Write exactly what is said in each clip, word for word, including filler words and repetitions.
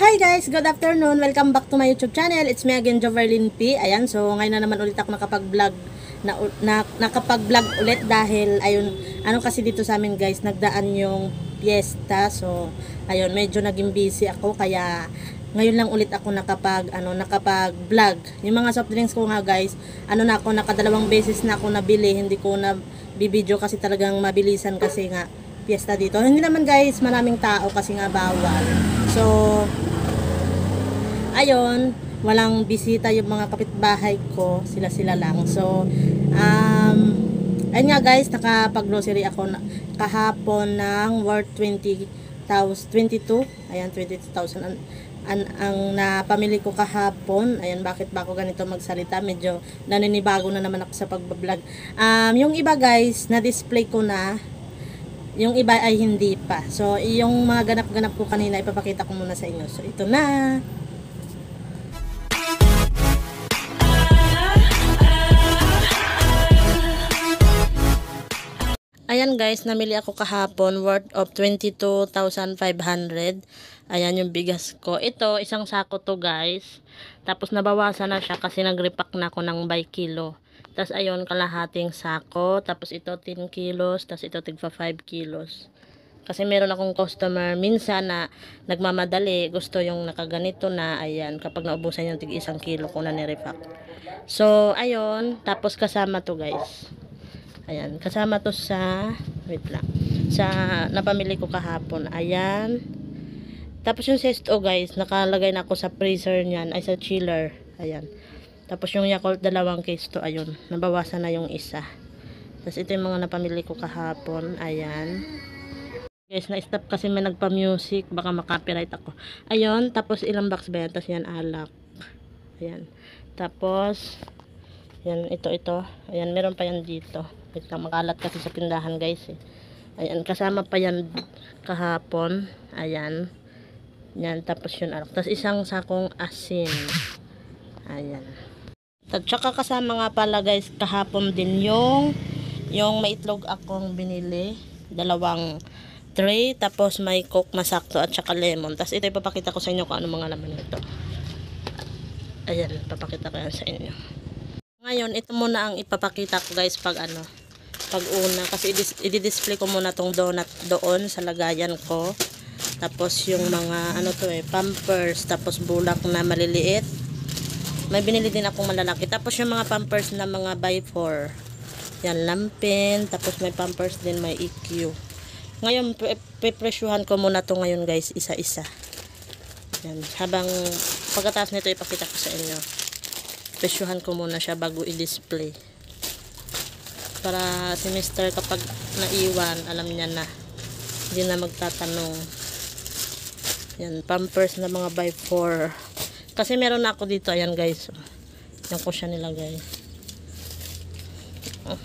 Hi guys! Good afternoon! Welcome back to my YouTube channel. It's me again, Joverlyn P. Ayan, so ngayon na naman ulit ako nakapag-vlog na, na, nakapag-vlog ulit dahil ayun, ano kasi dito sa amin guys, nagdaan yung fiesta. So, ayun, medyo naging busy ako kaya ngayon lang ulit ako nakapag ano, nakapag-vlog. Yung mga soft drinks ko nga guys, ano na ako, nakadalawang beses na ako nabili, hindi ko na bibidyo kasi talagang mabilisan kasi nga fiesta dito. Hindi naman guys, maraming tao kasi nga bawal. So, ayun, walang bisita yung mga kapitbahay ko, sila-sila lang. So, um, ayun nga guys, nakapag-grocery ako na, kahapon ng worth twenty thousand, twenty-two, ayan, twenty-two thousand ang, ang, ang napamili ko kahapon. Ayan, bakit ba ako ganito magsalita? Medyo naninibago na naman ako sa pagbablog. Um, yung iba guys, na-display ko na, yung iba ay hindi pa. So, yung mga ganap-ganap ko kanina, ipapakita ko muna sa inyo. So, ito na. Ayan guys, namili ako kahapon worth of twenty-two thousand five hundred. Ayan yung bigas ko. Ito, isang sako to guys. Tapos nabawasan na siya kasi nag-repack na ako ng by kilo. Tapos ayun, kalahating sako. Tapos ito ten kilos. Tapos ito tigpa five kilos. Kasi meron akong customer minsan na nagmamadali. Gusto yung nakaganito na. Ayan, kapag naubusan yung tig isang kilo ko na nirepack. So, ayun. Tapos kasama to guys. Ayan, kasama to sa, wait lang, sa napamili ko kahapon. Ayan. Tapos yung sesto guys, nakalagay na ako sa freezer niyan, ay sa chiller. Ayan. Tapos yung Yakult dalawang case to, ayun, nabawasan na yung isa. Tapos ito yung mga napamili ko kahapon. Ayan. Guys, na-stop kasi may nagpa-music, baka makapiright ako. Ayun, tapos ilang box ba yan? Tapos yan, alak. Ayan. Tapos, yan, ito, ito. Ayan, meron pa yan dito. Wait lang, makalat kasi sa tindahan guys eh. Ayan, kasama pa yan kahapon. Ayan. Yan, tapos yun alak. Tapos isang sakong asin. Ayan. At saka kasama nga pala guys, kahapon din yung yung may itlog akong binili. Dalawang tray. Tapos may coke na sakto at saka lemon. Tapos ito ipapakita ko sa inyo kung ano mga laman nito. Ayan, ipapakita ko yan sa inyo. Ngayon, ito muna ang ipapakita ko guys pag ano, pag una. Kasi i-display ko muna tong donut doon sa lagayan ko. Tapos yung mga ano to eh, pampers. Tapos bulak na maliliit. May binili din akong malalaki. Tapos yung mga pampers na mga by four. Yan, lampin. Tapos may pampers din, may E Q. Ngayon, pe-presyuhan ko muna to ngayon guys, isa-isa. Yan, habang pagkatapos nito ipakita ko sa inyo. Presyuhan ko muna siya bago i-display. Para si mister kapag naiwan, alam niya na. Hindi na magtatanong. Yan, pampers na mga by four. Kasi meron na ako dito, ayan guys. Yan ko siya nilagay. Oh.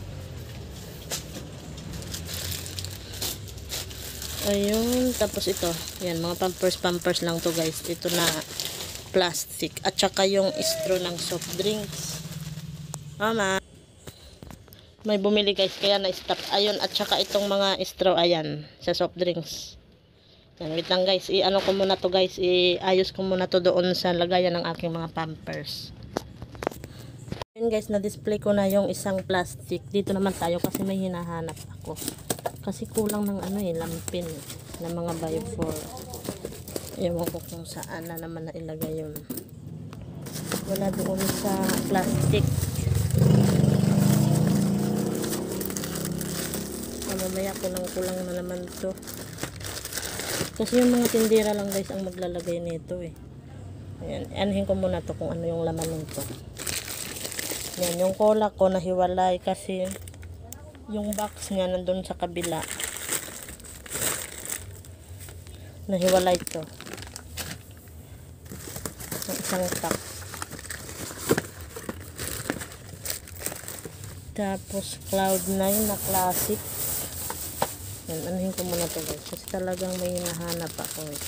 Ayun, tapos ito. Yan, mga pampers, pampers lang to guys. Ito na plastic. At saka yung straw ng soft drinks. Mama. May bumili guys, kaya na-stop. Ayun, at saka itong mga straw, ayan, sa soft drinks. Yan, wait lang guys. I-ano ko muna to guys. I-ayos ko muna to doon sa lagayan ng aking mga pampers. Ayun guys, na-display ko na yung isang plastic. Dito naman tayo kasi may hinahanap ako. Kasi kulang ng ano eh, lampin eh, ng mga by four. Ewan ko kung saan na naman nailagay yun. Wala doon sa plastic. Mamaya kulang-kulang na naman to. Kasi yung mga tindera lang guys ang maglalagay nito eh. Ayan, anuhin ko muna to kung ano yung laman nito. Yan, yung cola ko nahiwalay kasi yung box niya nandun sa kabila. Nahiwalay to. Ang isang pack. Tapos Cloud nine na classic. Yan, anuhin ko muna to guys. Kasi talagang may hinahanap ako eh.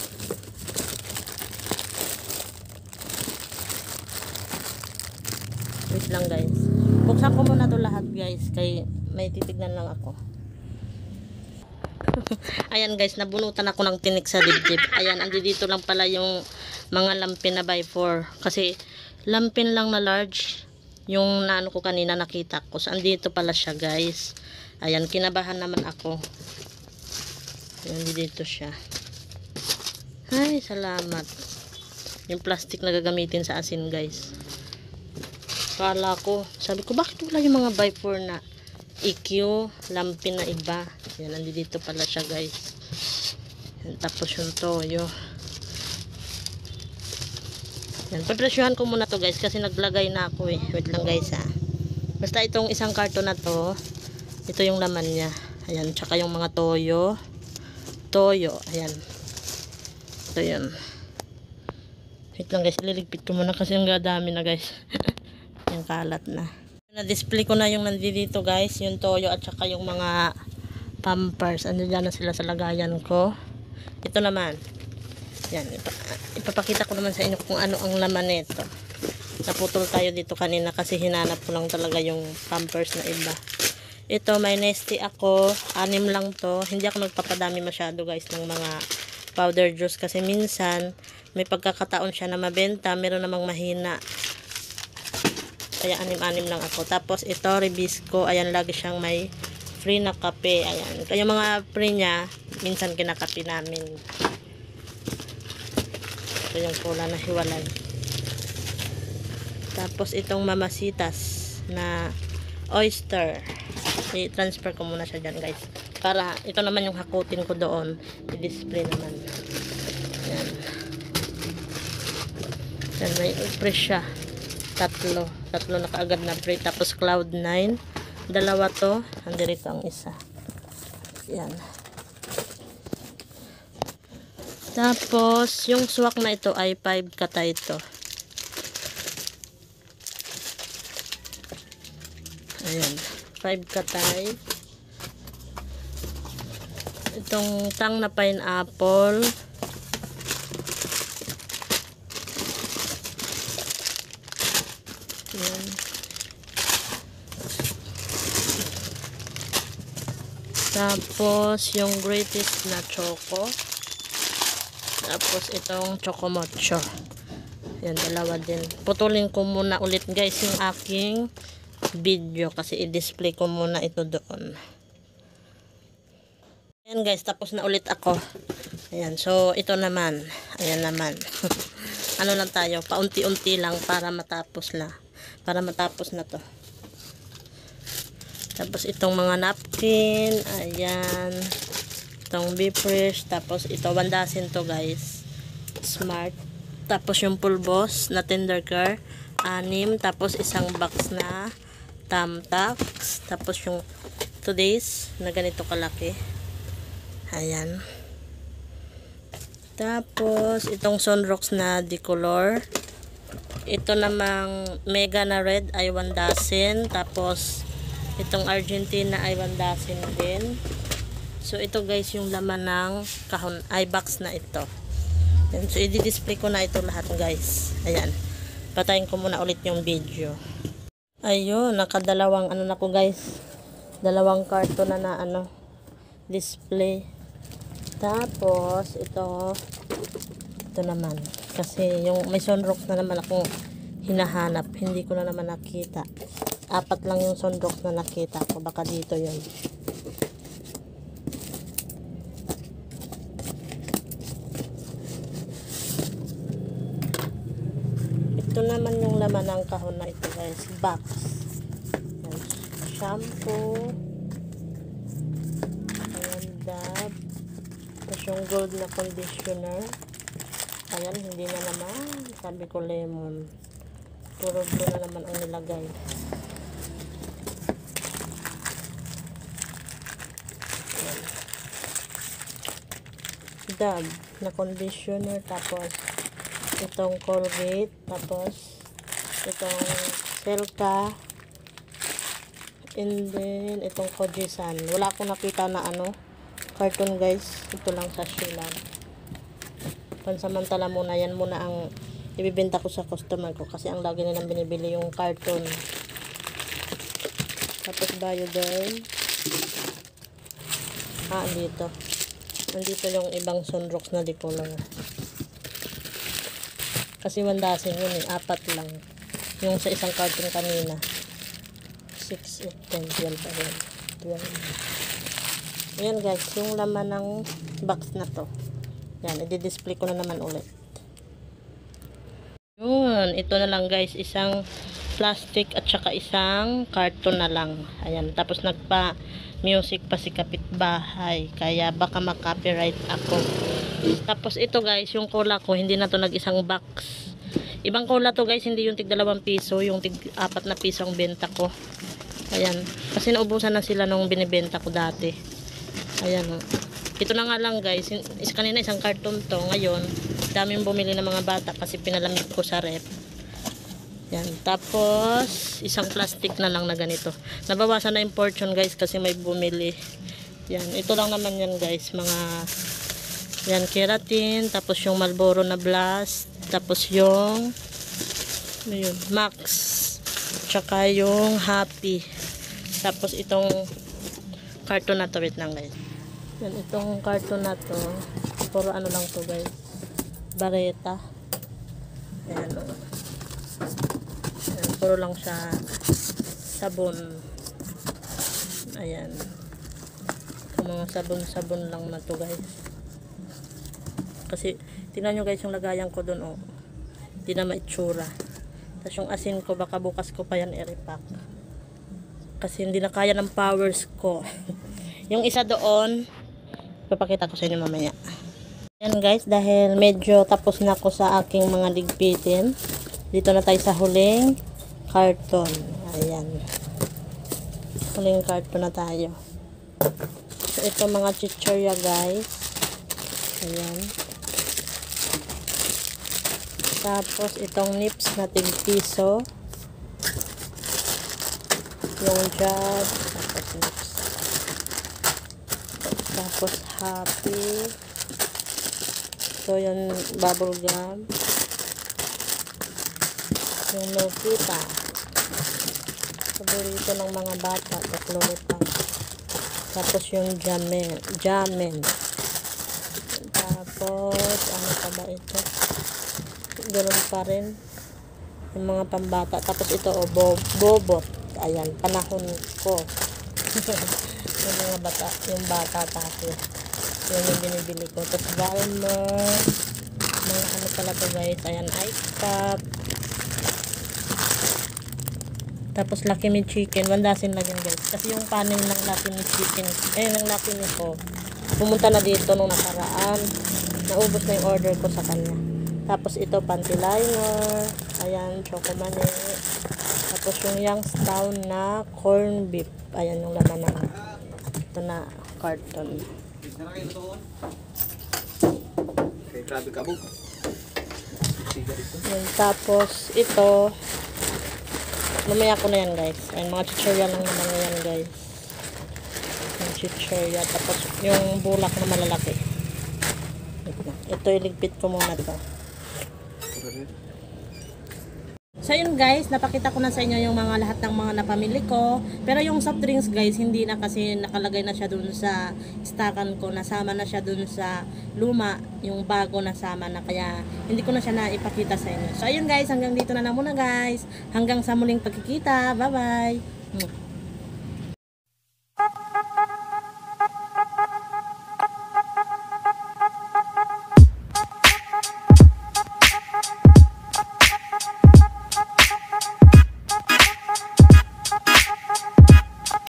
Wait lang guys. Buksan ko muna to lahat guys. Kay may titignan lang ako. Ayan guys, nabunutan ako ng tinik sa dibdib. Ayan, andi dito lang pala yung mga lampin na by four. Kasi lampin lang na large yung naano ko kanina nakita ko. So andito pala siya guys. Ayan, kinabahan naman ako. Ayan, dito siya. Ay, salamat. Yung plastic na gagamitin sa asin guys. Kala ko, sabi ko bakit wala yung mga by four na E Q, lampin na iba. Yan, nandito pala siya guys. Yan, tapos yung toyo. Yan, papresyuhan ko muna to guys kasi naglagay na ako eh. Wait lang guys ha. Basta itong isang karton na to, ito yung laman niya. Ayan, tsaka yung mga toyo. Toyo, ayan. Ito yun. Wait lang guys, liligpit ko muna kasi ang dami na guys. Yung kalat na. Na-display ko na yung nandito guys, yung toyo at saka yung mga pampers. Ano dyan na sila sa lagayan ko. Ito naman. Yan, ipa ipapakita ko naman sa inyo kung ano ang laman nito. Naputol tayo dito kanina kasi hinanap ko lang talaga yung pampers na iba. Ito, may Nestea ako. Anim lang to. Hindi ako nagpapadami masyado guys ng mga powder juice kasi minsan may pagkakataon siya na mabenta, meron namang mahina. Kaya anim-anim lang ako. Tapos ito, Ribisco. Ayan, lagi siyang may free na kape. Ayan. Kaya mga free niya, minsan kinakape namin. Ito yung pula na hiwalay. Tapos itong Mamasitas na oyster. I-transfer ko muna siya dyan guys. Para ito naman yung hakutin ko doon. I-display naman. Ayan. Ayan, may fresh siya. Tatlo. Tatlo na kaagad na free. Tapos Cloud nine. Dalawa to. Andirito ang isa. Yan. Tapos, yung swak na ito ay five katay ito. Ayan. five katay. Itong tang na pineapple. Ayan. Tapos, yung greatest na choco. Tapos, itong chocomocho. Ayan, dalawa din. Putulin ko muna ulit guys yung aking video kasi i-display ko muna ito doon. Ayan guys, tapos na ulit ako. Ayan, so ito naman. Ayan naman. Ano lang tayo, paunti-unti lang para matapos na. Para matapos na to. Tapos itong mga napkin, ayan. Itong Befresh, tapos ito one dozen to guys. Smart. Tapos yung pulbos na Tender Care, anim, tapos isang box na Tamtax, tapos yung today's na ganito kalaki. Ayan. Tapos itong Sunrocks na Decolor. Ito namang Mega na red ay one dozen, tapos itong Argentina ay one dozen din. So ito guys yung laman ng kahon ay box na ito. Ayan. So i-display ko na ito lahat guys. Ayan. Patayin ko muna ulit yung video. Ayun, nakadalawang ano na ko guys. Dalawang karton na na ano display. Tapos ito ito naman kasi yung may Sunrocks na naman akong hinahanap, hindi ko na naman nakita. Apat lang yung Sunrocks na nakita ko, baka dito yun. Ito naman yung laman ng kahon na ito guys, box. Ayan, shampoo, ayan, dab, tapos yung gold na conditioner. Ayan, hindi na naman, sabi ko lemon, puro blue na naman ang nilagay. Ayan. Dab na conditioner, tapos itong Colgate, tapos itong Selka, and then itong Kojisan. Wala akong nakita na ano carton guys, ito lang sa lang. Pansamantala muna, yan muna ang ibibenta ko sa customer ko kasi ang lagi nilang binibili yung carton. Tapos Bioderm, ah dito Nandito yung ibang sunrox na di color. Kasi one dozen yun eh, apat lang. Yung sa isang carton kanina. six, eight, ten, twelve, twelve. Ayan guys, yung laman ng box na to. Yan, i-display ko na naman ulit. Yun, ito na lang guys, isang plastic at saka isang carton na lang. Ayan, tapos nagpa music pa si kapitbahay, kaya baka ma-copyright ako. Tapos ito guys, yung cola ko, hindi na to nag-isang box. Ibang cola to guys, hindi yung tig dalawang piso, yung tig apat na piso ang benta ko. Ayan, kasi naubusan na sila nung binibenta ko dati. Ayan o. Ito na nga lang guys, is kanina isang carton to, ngayon daming bumili ng mga bata kasi pinalamig ko sa rep. Yan, tapos isang plastic na lang na ganito. Nabawasan na yung portion guys kasi may bumili. Yan, ito lang naman yan guys, mga yan, keratin, tapos yung Marlboro na Blast, tapos yung ano yun, Max, tsaka yung Happy. Tapos itong carton na to, wait lang guys. Yan, itong carton na to, puro ano lang to guys, Bareta. Ayan o. Ayan, puro lang siya sabon. Ayan. Yung mga sabon-sabon lang na to guys. Kasi, tingnan nyo guys yung lagayan ko dun o. Hindi na maitsura. Tapos yung asin ko, baka bukas ko pa yan i-repack. Kasi hindi na kaya ng powers ko. Yung isa doon, papakita ko sa inyo mamaya. Yan guys, dahil medyo tapos na ako sa aking mga ligpitin, dito na tayo sa huling carton. Ayan. Huling carton na tayo. So, ito mga chichirya guys. Ayan. Tapos, itong nips na tig piso. Yung jab. Tapos, nips. Tapos, Happy. So, yung bubble gum. Yung Nokita. Paborito ng mga bata. Tatlo pa. Tapos, yung Jamen. Jamen. Tapos, ano pa ba ito? Ganoon pa rin. Yung mga pambata. Tapos, ito, o, oh, bobot. Ayan, panahon ko. Yung mga bata. Yung bata tayo. Yun yung binibili ko. Tapos Valmer. Mga ano pala to guys. Ayan, ice cup. Tapos Lucky Me Chicken. One dozen lang yun guys. Kasi yung panin ng Lucky Me Chicken. Eh, ng Lucky Me ko. Pumunta na dito nung nakaraan. Naubos na yung order ko sa kanya. Tapos ito, panty liner. Ayan, choco mani. Tapos yung Youngstown na corn beef. Ayan yung laman ng ito na carton. Okay, grabe ka, bug. Yan, tapos ito mamaya ko na yan guys. Ayun, mga chichirya lang naman yan guys. Yung chichirya. Tapos yung bulak na malalaki. Ito iligpit ko muna to. So yun guys, napakita ko na sa inyo yung mga lahat ng mga napamili ko. Pero yung soft drinks guys, hindi na kasi nakalagay na siya dun sa stockan ko. Nasama na siya dun sa luma, yung bago nasama na. Kaya hindi ko na siya naipakita sa inyo. So ayun guys, hanggang dito na lang muna guys. Hanggang sa muling pagkikita. Bye bye!